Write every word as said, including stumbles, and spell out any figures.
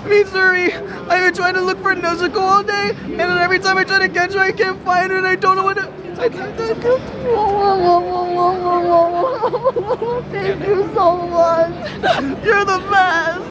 Missouri. I've been trying to look for Nezuko all day, and then every time I try to catch her, I can't find her, and I don't know what to... I, I, I, Thank you so much. You're the best.